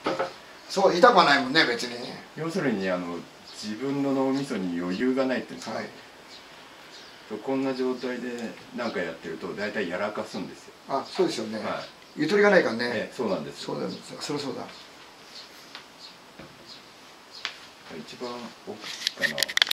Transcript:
そう痛くはないもんね別に。 要するに自分の脳みそに余裕がないっていうんですか、はい、こんな状態で何かやってると大体やらかすんですよ。 あ、そうですよね、 はい、 ゆとりがないからね。 そうなんです。 そうだ、そりゃそうだ。 一番大きいかな。